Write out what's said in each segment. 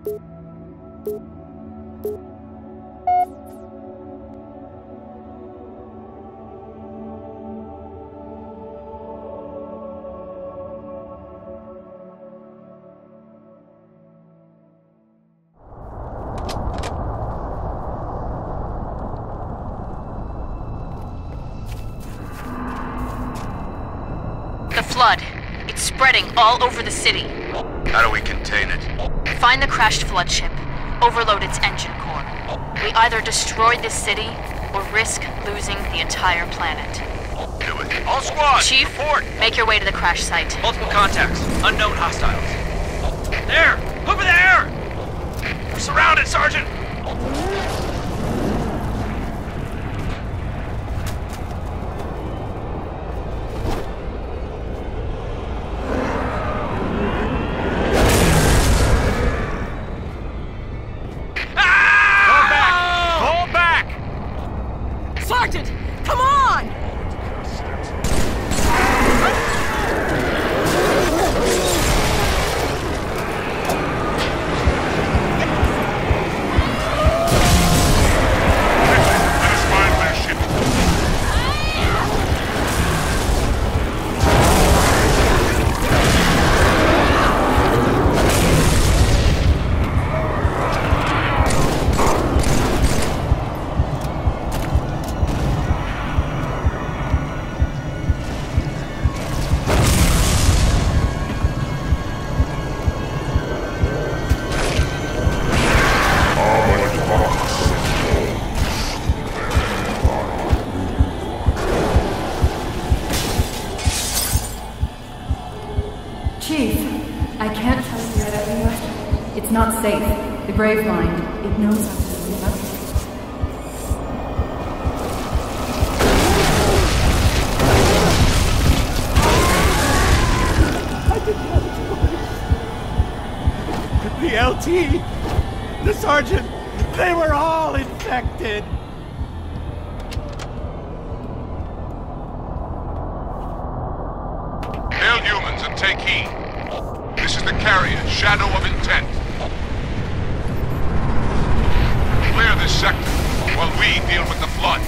The flood. It's spreading all over the city. How do we contain it? Find the crashed flood ship. Overload its engine core. We either destroy this city or risk losing the entire planet. Do it. All squads, Chief, report. make your way to the crash site. Multiple contacts. Unknown hostiles. There! Over there! We're surrounded, Sergeant! Sergeant! Come on! Chief, I can't trust your everywhere. It's not safe. The Grave Mind, it knows how to split up. I didn't have a choice. The LT, the sergeant, they were all infected. Hail humans and take heed. This is the carrier, Shadow of Intent. Clear this sector while we deal with the flood.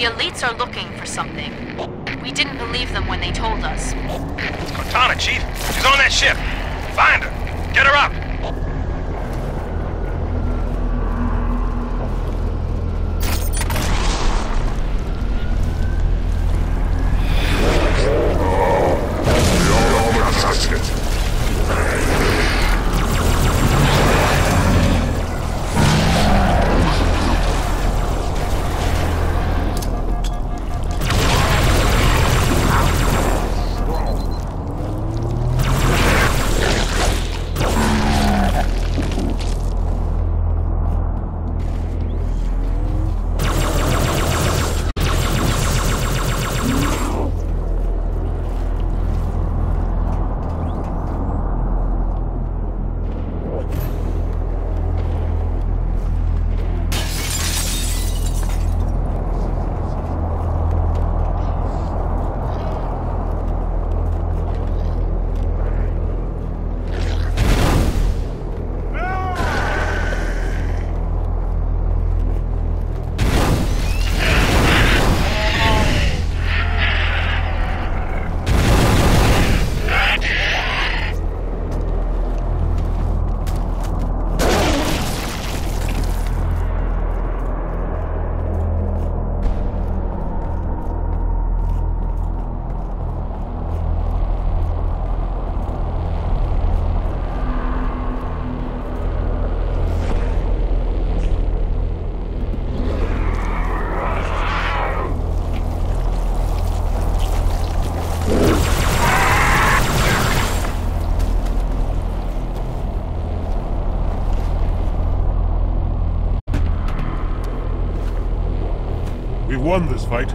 elites are looking for something. We didn't believe them when they told us. Cortana, Chief. She's on that ship. Find her. Get her up. We won this fight.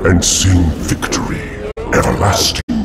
and sing victory everlasting.